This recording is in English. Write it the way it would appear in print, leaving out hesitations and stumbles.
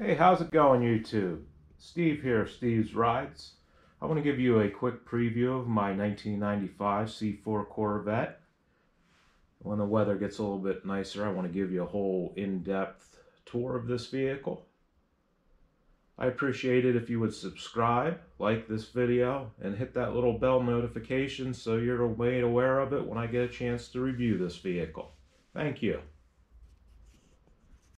Hey, how's it going, YouTube? Steve here, Steve's Rides. I want to give you a quick preview of my 1995 C4 Corvette. When the weather gets a little bit nicer, I want to give you a whole in-depth tour of this vehicle. I appreciate it if you would subscribe, like this video, and hit that little bell notification so you're made aware of it when I get a chance to review this vehicle. Thank you.